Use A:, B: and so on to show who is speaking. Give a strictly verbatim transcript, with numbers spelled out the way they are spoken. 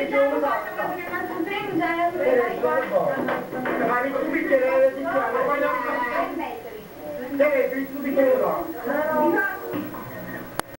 A: giorno basta. Ma il tuo bicchiere di fiamme, poi la... Deve, il tuo bicchiere là.